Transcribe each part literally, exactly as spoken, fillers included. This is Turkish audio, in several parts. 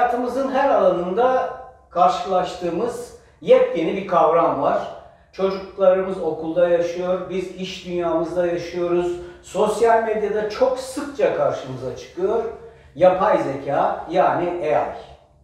Hayatımızın her alanında karşılaştığımız yepyeni bir kavram var. Çocuklarımız okulda yaşıyor, biz iş dünyamızda yaşıyoruz. Sosyal medyada çok sıkça karşımıza çıkıyor. Yapay zeka, yani A I.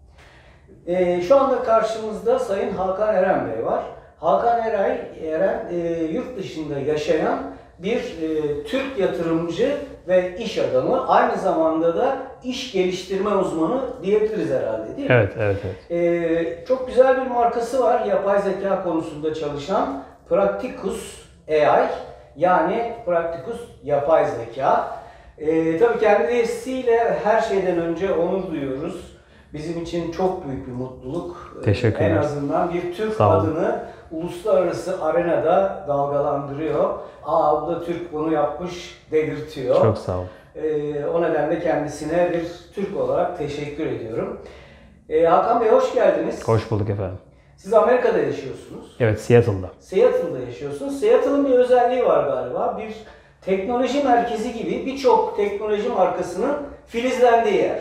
Ee, şu anda karşımızda Sayın Hakan Eren Bey var. Hakan Eren, Eren e, yurt dışında yaşayan bir e, Türk yatırımcı ve iş adamı. Aynı zamanda da iş geliştirme uzmanı diyebiliriz herhalde, değil mi? Evet, evet, evet. E, çok güzel bir markası var yapay zeka konusunda çalışan Practicus A I, yani Practicus Yapay Zeka. E, tabii kendisiyle her şeyden önce onur duyuyoruz. Bizim için çok büyük bir mutluluk. Teşekkür ederim. En azından bir Türk adını uluslararası arenada dalgalandırıyor. Aa, bu da Türk bunu yapmış dedirtiyor. Çok sağ olun. Ee, o nedenle kendisine bir Türk olarak teşekkür ediyorum. Ee, Hakan Bey, hoş geldiniz. Hoş bulduk efendim. Siz Amerika'da yaşıyorsunuz. Evet, Seattle'da. Seattle'da yaşıyorsunuz. Seattle'ın bir özelliği var galiba. Bir teknoloji merkezi gibi birçok teknoloji markasının filizlendiği yer.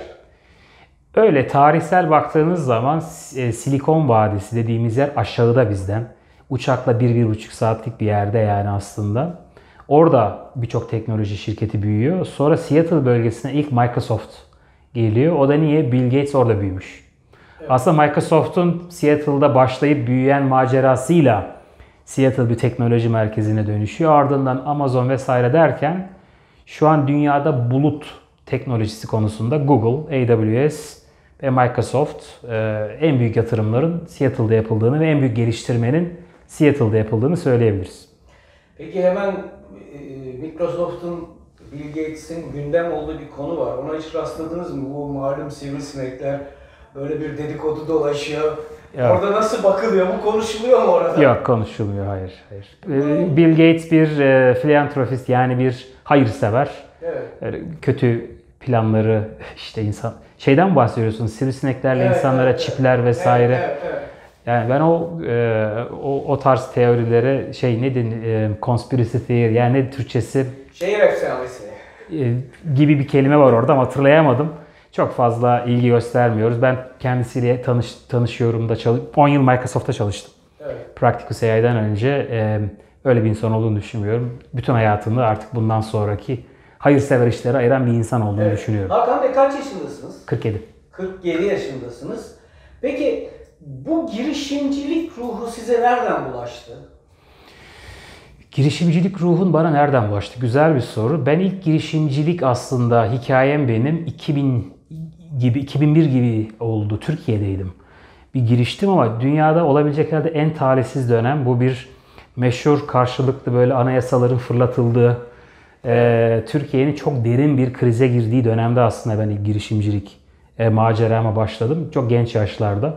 Öyle tarihsel baktığınız zaman e, Silikon Vadisi dediğimiz yer aşağıda bizden. Uçakla bir bir buçuk saatlik bir yerde yani aslında. Orada birçok teknoloji şirketi büyüyor. Sonra Seattle bölgesine ilk Microsoft geliyor. O da niye? Bill Gates orada büyümüş. Evet. Aslında Microsoft'un Seattle'da başlayıp büyüyen macerasıyla Seattle bir teknoloji merkezine dönüşüyor. Ardından Amazon vesaire derken şu an dünyada bulut teknolojisi konusunda Google, A W S ve Microsoft en büyük yatırımların Seattle'da yapıldığını ve en büyük geliştirmenin Seattle'da yapıldığını söyleyebiliriz. Peki hemen Microsoft'un, Bill Gates'in gündem olduğu bir konu var. Ona hiç rastladınız mı? Bu malum sivrisinekler, böyle bir dedikodu dolaşıyor. Evet. Orada nasıl bakılıyor? Bu konuşuluyor mu orada? Yok, konuşulmuyor. Hayır. hayır. Bill Gates bir e, filantropist, yani bir hayırsever. Evet. Kötü planları, işte insan şeyden bahsediyorsunuz. Sivrisineklerle evet, insanlara evet, çipler vesaire. Evet, evet, evet. Yani ben o e, o, o tarz teorilere şey ne denir, e, conspiracy theory, yani ne Türkçesi? Şehir efsanesi. E, gibi bir kelime var orada ama hatırlayamadım. Çok fazla ilgi göstermiyoruz. Ben kendisiyle tanış, tanışıyorum da çalış, on yıl Microsoft'ta çalıştım. Evet. Practicus A I'den önce e, öyle bir insan olduğunu düşünmüyorum. Bütün hayatını artık bundan sonraki hayırsever işlere ayıran bir insan olduğunu evet. düşünüyorum. Hakan Bey, kaç yaşındasınız? kırk yedi. kırk yedi yaşındasınız. Peki bu girişimcilik ruhu size nereden bulaştı? Girişimcilik ruhun bana nereden bulaştı? Güzel bir soru. Ben ilk girişimcilik aslında hikayem benim iki bin gibi, iki bin bir gibi oldu. Türkiye'deydim. Bir giriştim ama dünyada olabilecek herhalde en talihsiz dönem bu, bir meşhur karşılıklı böyle anayasaların fırlatıldığı, e, Türkiye'nin çok derin bir krize girdiği dönemde aslında ben ilk girişimcilik e, macerama başladım. Çok genç yaşlarda.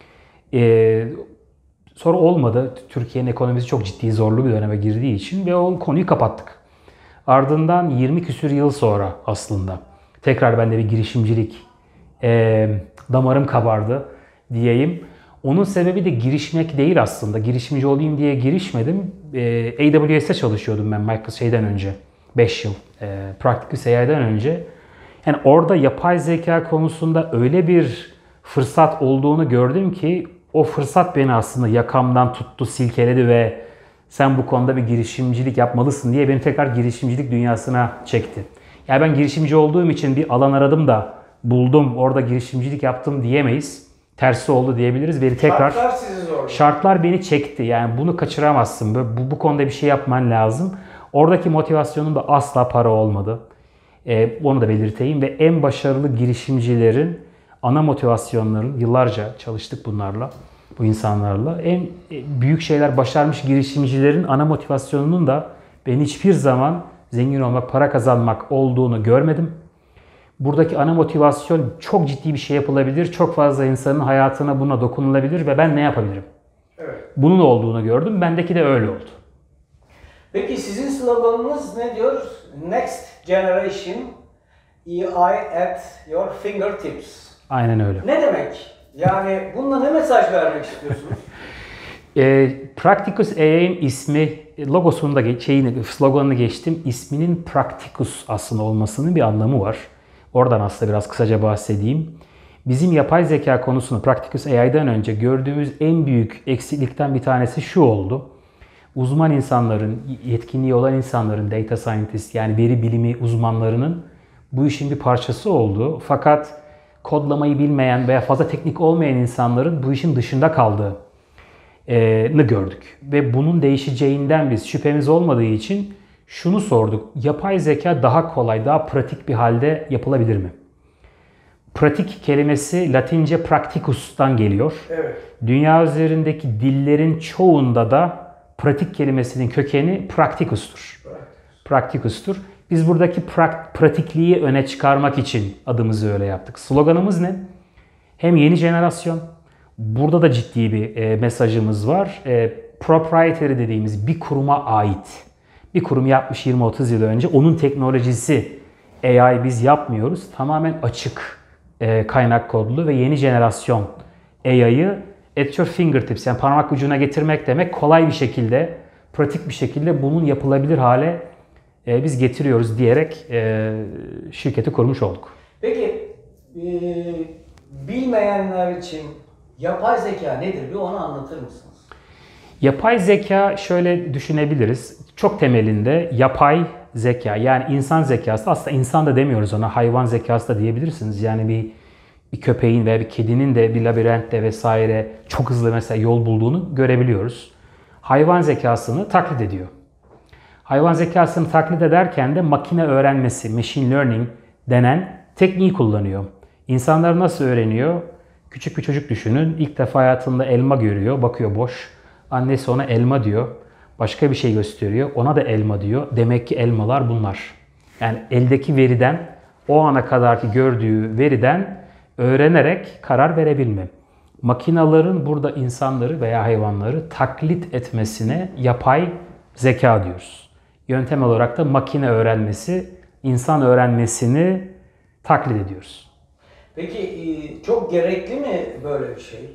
E, sonra olmadı. Türkiye'nin ekonomisi çok ciddi zorlu bir döneme girdiği için ve o konuyu kapattık. Ardından yirmi küsür yıl sonra aslında tekrar bende bir girişimcilik e, damarım kabardı diyeyim. Onun sebebi de girişmek değil aslında. Girişimci olayım diye girişmedim. E, A W S'te çalışıyordum ben Microsoft şeyden önce. beş yıl. E, Practicus A I'den önce. Yani orada yapay zeka konusunda öyle bir fırsat olduğunu gördüm ki o fırsat beni aslında yakamdan tuttu, silkeledi ve sen bu konuda bir girişimcilik yapmalısın diye beni tekrar girişimcilik dünyasına çekti. Yani ben girişimci olduğum için bir alan aradım da buldum, orada girişimcilik yaptım diyemeyiz. Tersi oldu diyebiliriz. Beni tekrar şartlar sizi zorladı. Şartlar beni çekti. Yani bunu kaçıramazsın. Bu, bu konuda bir şey yapman lazım. Oradaki motivasyonum da asla para olmadı. Ee, onu da belirteyim ve en başarılı girişimcilerin ana motivasyonların, yıllarca çalıştık bunlarla, bu insanlarla. En büyük şeyler başarmış girişimcilerin ana motivasyonunun da ben hiçbir zaman zengin olmak, para kazanmak olduğunu görmedim. Buradaki ana motivasyon çok ciddi bir şey yapılabilir, çok fazla insanın hayatına buna dokunulabilir ve ben ne yapabilirim? Evet. Bunun olduğunu gördüm. Bendeki de öyle oldu. Peki sizin sloganınız ne diyor? Next Generation A I at your fingertips. Aynen öyle. Ne demek? Yani bununla ne mesaj vermek istiyorsunuz? e, Practicus A I'nin ismi, logosunu da şeyini, sloganını geçtim. İsminin Practicus aslında olmasının bir anlamı var. Oradan aslında biraz kısaca bahsedeyim. Bizim yapay zeka konusunu Practicus A I'den önce gördüğümüz en büyük eksiklikten bir tanesi şu oldu. Uzman insanların, yetkinliği olan insanların, data scientist yani veri bilimi uzmanlarının bu işin bir parçası olduğu fakat kodlamayı bilmeyen veya fazla teknik olmayan insanların bu işin dışında kaldığını gördük. Ve bunun değişeceğinden biz şüphemiz olmadığı için şunu sorduk. Yapay zeka daha kolay, daha pratik bir halde yapılabilir mi? Pratik kelimesi Latince practicus'tan geliyor. Evet. Dünya üzerindeki dillerin çoğunda da pratik kelimesinin kökeni practicus'tur. Practicus'tur. Biz buradaki pra- pratikliği öne çıkarmak için adımızı öyle yaptık. Sloganımız ne? Hem yeni jenerasyon, burada da ciddi bir e, mesajımız var. E, proprietary dediğimiz bir kuruma ait. Bir kurum yapmış yirmi otuz yıl önce. Onun teknolojisi A I biz yapmıyoruz. Tamamen açık e, kaynak kodlu ve yeni jenerasyon A I'yı at your fingertips yani parmak ucuna getirmek demek kolay bir şekilde, pratik bir şekilde bunun yapılabilir hale e, biz getiriyoruz diyerek e, şirketi kurmuş olduk. Peki e, bilmeyenler için yapay zeka nedir? Bir onu anlatır mısınız? Yapay zeka şöyle düşünebiliriz. Çok temelinde yapay zeka yani insan zekası, aslında insan da demiyoruz ona, hayvan zekası da diyebilirsiniz. Yani bir, bir köpeğin veya bir kedinin de bir labirentte vesaire çok hızlı mesela yol bulduğunu görebiliyoruz. Hayvan zekasını taklit ediyor. Hayvan zekasını taklit ederken de makine öğrenmesi, machine learning denen tekniği kullanıyor. İnsanlar nasıl öğreniyor? Küçük bir çocuk düşünün. İlk defa hayatında elma görüyor, bakıyor boş. Annesi ona elma diyor. Başka bir şey gösteriyor. Ona da elma diyor. Demek ki elmalar bunlar. Yani eldeki veriden, o ana kadarki gördüğü veriden öğrenerek karar verebilme. Makinaların burada insanları veya hayvanları taklit etmesine yapay zeka diyoruz. Yöntem olarak da makine öğrenmesi, insan öğrenmesini taklit ediyoruz. Peki çok gerekli mi böyle bir şey?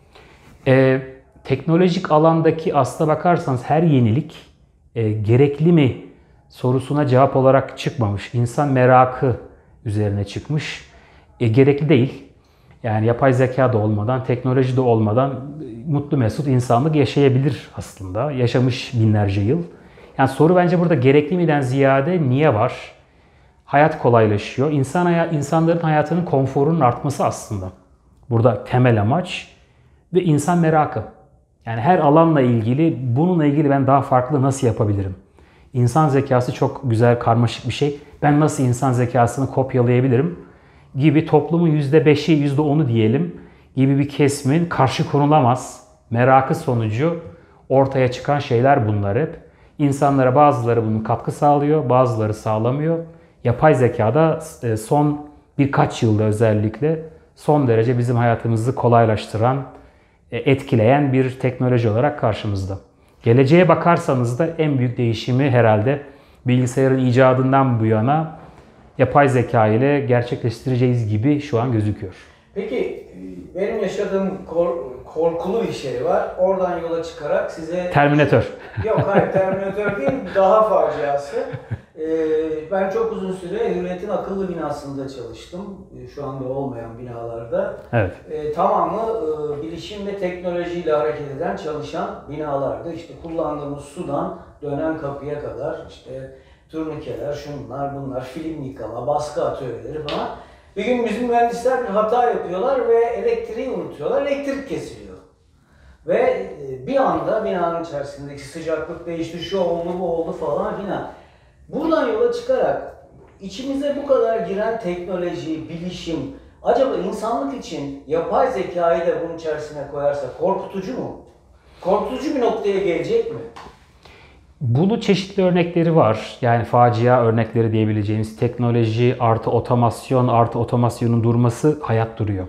Ee, teknolojik alandaki aslına bakarsanız her yenilik e, gerekli mi sorusuna cevap olarak çıkmamış. İnsan merakı üzerine çıkmış. E, gerekli değil. Yani yapay zeka da olmadan, teknoloji de olmadan mutlu mesut insanlık yaşayabilir aslında. Yaşamış binlerce yıl. Yani soru bence burada gerekli miden ziyade niye var? Hayat kolaylaşıyor. İnsan hayat, insanların hayatının konforunun artması aslında. Burada temel amaç ve insan merakı. Yani her alanla ilgili, bununla ilgili ben daha farklı nasıl yapabilirim? İnsan zekası çok güzel, karmaşık bir şey. Ben nasıl insan zekasını kopyalayabilirim? Gibi toplumun yüzde beşi, yüzde onu diyelim gibi bir kesimin karşı konulamaz merakı sonucu ortaya çıkan şeyler bunlar hep. İnsanlara bazıları bunun katkı sağlıyor, bazıları sağlamıyor. Yapay zekada son birkaç yılda özellikle son derece bizim hayatımızı kolaylaştıran, etkileyen bir teknoloji olarak karşımızda. Geleceğe bakarsanız da en büyük değişimi herhalde bilgisayarın icadından bu yana yapay zeka ile gerçekleştireceğiz gibi şu an gözüküyor. Peki benim yaşadığım kor, korkulu bir şey var. Oradan yola çıkarak size... Terminator. Yok hayır Terminator değil, daha faciası. Ee, ben çok uzun süre Hürriyet'in akıllı binasında çalıştım. Şu anda olmayan binalarda. Evet. Ee, tamamı e, bilişim ve teknolojiyle hareket eden çalışan binalardı. İşte kullandığımız sudan dönen kapıya kadar işte turnikeler, şunlar, bunlar, film yıkama, baskı atölyeleri falan. Bir gün bizim mühendisler bir hata yapıyorlar ve elektriği unutuyorlar, elektrik kesiliyor. Ve bir anda binanın içerisindeki sıcaklık değişti, şu oldu, bu oldu falan filan. Buradan yola çıkarak içimize bu kadar giren teknoloji, bilişim, acaba insanlık için yapay zekayı da bunun içerisine koyarsa korkutucu mu? Korkutucu bir noktaya gelecek mi? Bunun çeşitli örnekleri var. Yani facia örnekleri diyebileceğimiz teknoloji artı otomasyon artı otomasyonun durması hayat duruyor.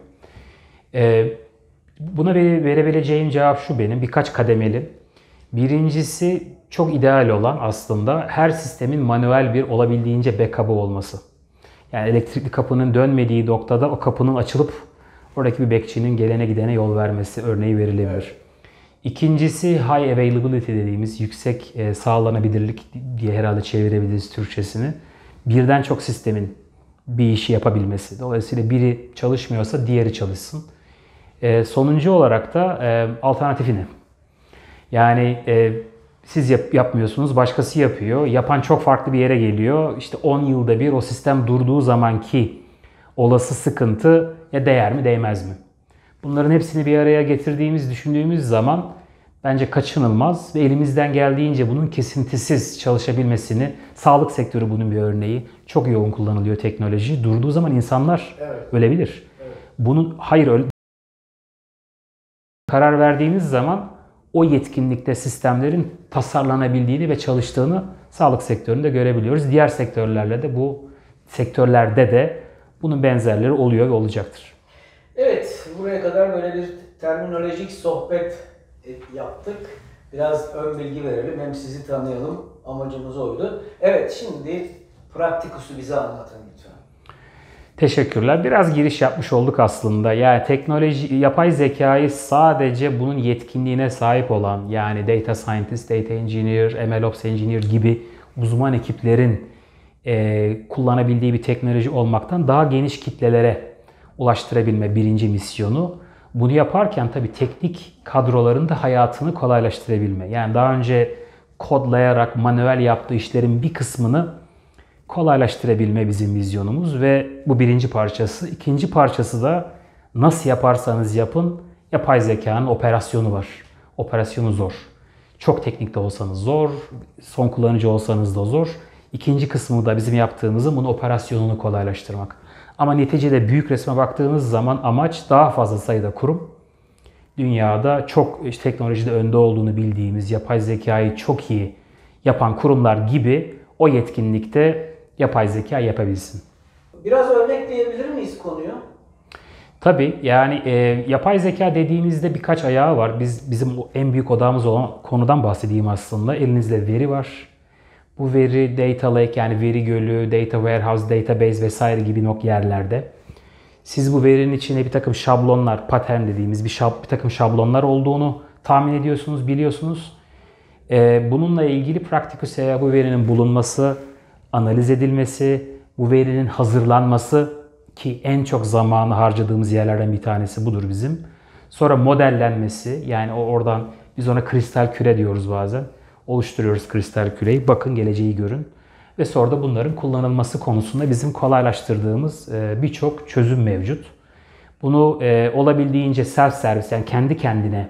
Ee, buna verebileceğim cevap şu benim. Birkaç kademeli. Birincisi çok ideal olan aslında her sistemin manuel bir olabildiğince backup'ı olması. Yani elektrikli kapının dönmediği noktada o kapının açılıp oradaki bir bekçinin gelene gidene yol vermesi örneği verilebilir. Evet. İkincisi high availability dediğimiz yüksek e, sağlanabilirlik diye herhalde çevirebiliriz Türkçesini. Birden çok sistemin bir işi yapabilmesi. Dolayısıyla biri çalışmıyorsa diğeri çalışsın. E, sonuncu olarak da e, alternatifi ne? Yani e, siz yap, yapmıyorsunuz, başkası yapıyor. Yapan çok farklı bir yere geliyor. İşte on yılda bir o sistem durduğu zamanki olası sıkıntı ya değer mi değmez mi? Bunların hepsini bir araya getirdiğimiz, düşündüğümüz zaman bence kaçınılmaz ve elimizden geldiğince bunun kesintisiz çalışabilmesini, sağlık sektörü bunun bir örneği. Çok yoğun kullanılıyor teknoloji. Durduğu zaman insanlar Evet. ölebilir. Evet. Bunun hayır öyle karar verdiğiniz zaman o yetkinlikte sistemlerin tasarlanabildiğini ve çalıştığını sağlık sektöründe görebiliyoruz. Diğer sektörlerle de bu sektörlerde de bunun benzerleri oluyor ve olacaktır. Evet, buraya kadar böyle bir terminolojik sohbet yaptık. Biraz ön bilgi verelim, hem sizi tanıyalım. Amacımız oydu. Evet, şimdi Practicus'u bize anlatın lütfen. Teşekkürler. Biraz giriş yapmış olduk aslında. Yani teknoloji, yapay zekayı sadece bunun yetkinliğine sahip olan, yani data scientist, data engineer, M L Ops engineer gibi uzman ekiplerin e, kullanabildiği bir teknoloji olmaktan daha geniş kitlelere ulaştırabilme birinci misyonu. Bunu yaparken tabii teknik kadroların da hayatını kolaylaştırabilme. Yani daha önce kodlayarak manuel yaptığı işlerin bir kısmını kolaylaştırabilme bizim vizyonumuz ve bu birinci parçası. İkinci parçası da nasıl yaparsanız yapın, yapay zekanın operasyonu var. Operasyonu zor. Çok teknikte olsanız zor, son kullanıcı olsanız da zor. İkinci kısmı da bizim yaptığımızın bunun operasyonunu kolaylaştırmak. Ama neticede büyük resme baktığınız zaman amaç daha fazla sayıda kurum. Dünyada çok işte teknolojide önde olduğunu bildiğimiz yapay zekayı çok iyi yapan kurumlar gibi o yetkinlikte yapay zeka yapabilsin. Biraz örnekleyebilir miyiz konuyu? Tabii yani e, yapay zeka dediğimizde birkaç ayağı var. Biz bizim en büyük odağımız olan konudan bahsedeyim aslında. Elinizde veri var. Bu veri data lake, yani veri gölü, data warehouse, database vesaire gibi nok yerlerde. Siz bu verinin içine bir takım şablonlar, pattern dediğimiz bir, şab, bir takım şablonlar olduğunu tahmin ediyorsunuz, biliyorsunuz. E, bununla ilgili Practicus'a bu verinin bulunması, analiz edilmesi, bu verinin hazırlanması ki en çok zamanı harcadığımız yerlerden bir tanesi budur bizim. Sonra modellenmesi, yani o oradan biz ona kristal küre diyoruz bazen. Oluşturuyoruz kristal küreyi. Bakın geleceği görün. Ve sonra da bunların kullanılması konusunda bizim kolaylaştırdığımız birçok çözüm mevcut. Bunu olabildiğince self servis, yani kendi kendine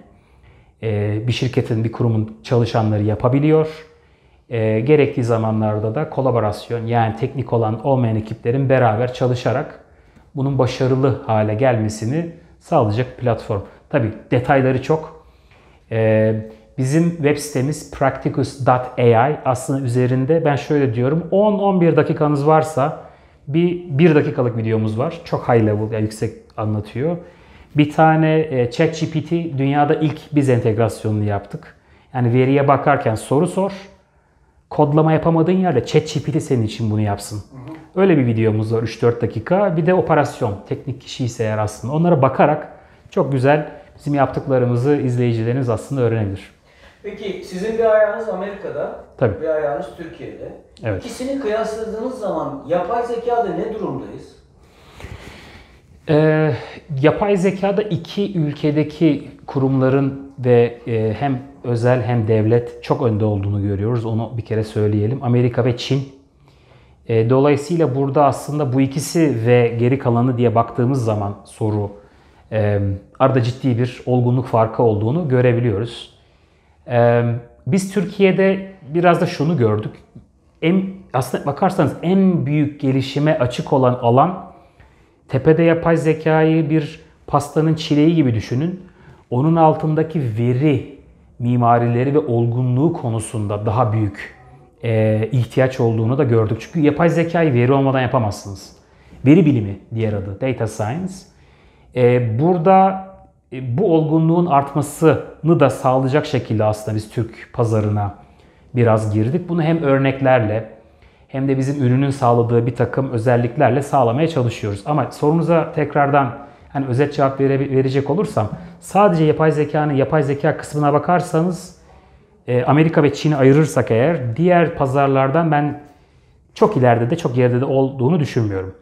bir şirketin, bir kurumun çalışanları yapabiliyor. Gerektiği zamanlarda da kolaborasyon, yani teknik olan olmayan ekiplerin beraber çalışarak bunun başarılı hale gelmesini sağlayacak platform. Tabii detayları çok. Bizim web sitemiz practicus nokta a i, aslında üzerinde ben şöyle diyorum, on on bir dakikanız varsa bir bir dakikalık videomuz var. Çok high level, yani yüksek anlatıyor. Bir tane ChatGPT, dünyada ilk biz entegrasyonunu yaptık. Yani veriye bakarken soru sor. Kodlama yapamadığın yerde ChatGPT senin için bunu yapsın. Hı hı. Öyle bir videomuz var, üç dört dakika. Bir de operasyon, teknik kişi ise eğer aslında. Onlara bakarak çok güzel bizim yaptıklarımızı izleyicileriniz aslında öğrenebilir. Peki sizin bir ayağınız Amerika'da, Tabii. bir ayağınız Türkiye'de. Evet. İkisini kıyasladığınız zaman yapay zekada ne durumdayız? Ee, yapay zekada iki ülkedeki kurumların ve e, hem özel hem devlet çok önde olduğunu görüyoruz. Onu bir kere söyleyelim. Amerika ve Çin. E, dolayısıyla burada aslında bu ikisi ve geri kalanı diye baktığımız zaman soru e, arada ciddi bir olgunluk farkı olduğunu görebiliyoruz. E, biz Türkiye'de biraz da şunu gördük. En, aslında bakarsanız en büyük gelişime açık olan alan, tepede yapay zekayı bir pastanın çileği gibi düşünün. Onun altındaki veri mimarileri ve olgunluğu konusunda daha büyük e, ihtiyaç olduğunu da gördük. Çünkü yapay zekayı veri olmadan yapamazsınız. Veri bilimi diğer adı, data science. E, burada e, bu olgunluğun artmasını da sağlayacak şekilde aslında biz Türk pazarına biraz girdik. Bunu hem örneklerle hem de bizim ürünün sağladığı bir takım özelliklerle sağlamaya çalışıyoruz. Ama sorunuza tekrardan hani özet cevap vere, verecek olursam, sadece yapay zekanın yapay zeka kısmına bakarsanız e, Amerika ve Çin'i ayırırsak eğer, diğer pazarlardan ben çok ileride de çok geride de olduğunu düşünmüyorum.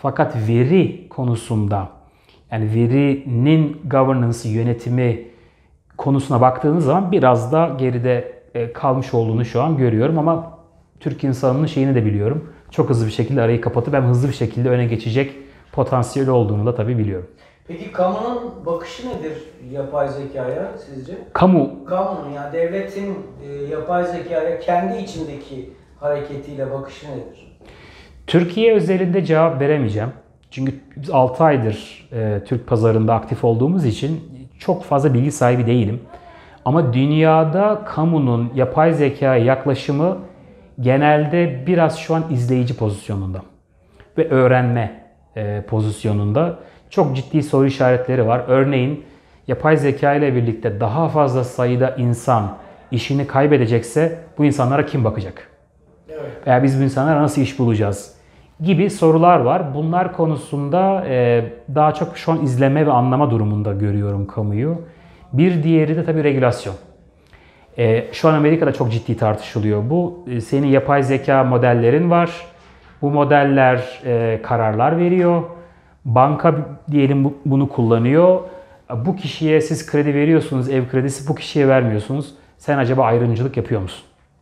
Fakat veri konusunda, yani verinin governance, yönetimi konusuna baktığınız zaman biraz da geride kalmış olduğunu şu an görüyorum ama Türk insanının şeyini de biliyorum. Çok hızlı bir şekilde arayı kapatıp hem hızlı bir şekilde öne geçecek potansiyeli olduğunu da tabii biliyorum. Peki kamunun bakışı nedir yapay zekaya sizce? Kamu Kamunun, yani devletin e, yapay zekaya kendi içindeki hareketiyle bakışı nedir? Türkiye özelinde cevap veremeyeceğim. Çünkü biz altı aydır e, Türk pazarında aktif olduğumuz için çok fazla bilgi sahibi değilim. Ama dünyada kamunun yapay zekaya yaklaşımı genelde biraz şu an izleyici pozisyonunda ve öğrenme e, pozisyonunda. Çok ciddi soru işaretleri var. Örneğin yapay zeka ile birlikte daha fazla sayıda insan işini kaybedecekse bu insanlara kim bakacak? Evet. Veya biz bu insanlara nasıl iş bulacağız? Gibi sorular var. Bunlar konusunda e, daha çok şu an izleme ve anlama durumunda görüyorum kamuyu. Bir diğeri de tabii regülasyon. E, şu an Amerika'da çok ciddi tartışılıyor bu. E, senin yapay zeka modellerin var. Bu modeller e, kararlar veriyor. Banka diyelim bu, bunu kullanıyor. Bu kişiye siz kredi veriyorsunuz, ev kredisi, bu kişiye vermiyorsunuz. Sen acaba ayrımcılık yapıyor musun?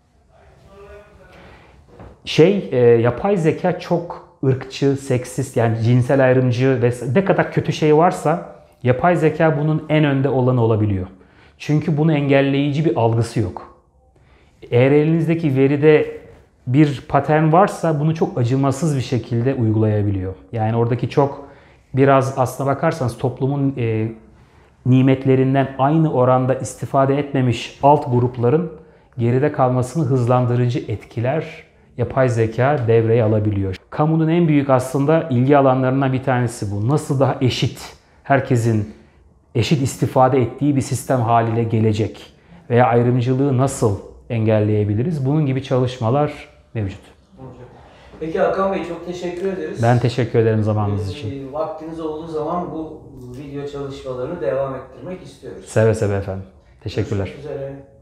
Şey, e, yapay zeka çok ırkçı, seksist, yani cinsel ayrımcı ve ne kadar kötü şey varsa yapay zeka bunun en önde olanı olabiliyor. Çünkü bunu engelleyici bir algısı yok. Eğer elinizdeki veride bir patern varsa bunu çok acımasız bir şekilde uygulayabiliyor. Yani oradaki çok biraz aslına bakarsanız toplumun e, nimetlerinden aynı oranda istifade etmemiş alt grupların geride kalmasını hızlandırıcı etkiler yapay zeka devreye alabiliyor. Kamunun en büyük aslında ilgi alanlarından bir tanesi bu. Nasıl daha eşit, herkesin eşit istifade ettiği bir sistem haline gelecek veya ayrımcılığı nasıl engelleyebiliriz? Bunun gibi çalışmalar mevcut. Peki Hakan Bey, çok teşekkür ederiz. Ben teşekkür ederim zamanınız için. E, vaktiniz olduğu zaman bu video çalışmalarını devam ettirmek istiyoruz. Seve seve efendim. Teşekkürler. Görüşmek üzere.